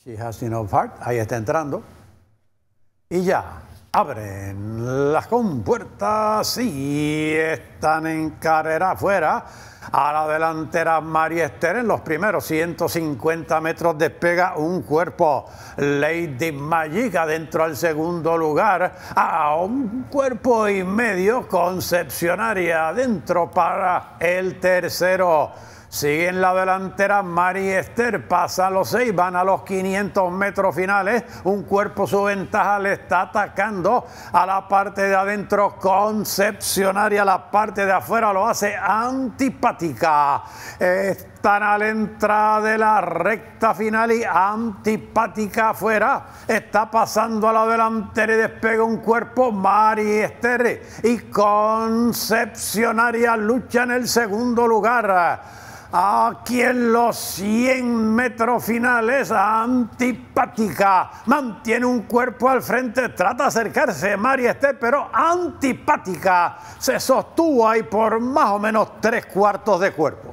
She Has Enough Heart, ahí está entrando. Y ya, abren las compuertas y están en carrera afuera. A la delantera María Esther en los primeros 150 metros despega un cuerpo. Lady Magic adentro al segundo lugar. A un cuerpo y medio Concepcionaria adentro para el tercero. Sigue en la delantera María Esther, pasa a los 6, van a los 500 metros finales. Un cuerpo su ventaja le está atacando a la parte de adentro Concepcionaria, la parte de afuera lo hace Antipática. Están a la entrada de la recta final y Antipática afuera. Está pasando a la delantera y despega un cuerpo María Esther y Concepcionaria lucha en el segundo lugar. Aquí en los 100 metros finales, Antipática mantiene un cuerpo al frente, trata de acercarse María Esther, pero Antipática se sostuvo ahí por más o menos 3/4 de cuerpo.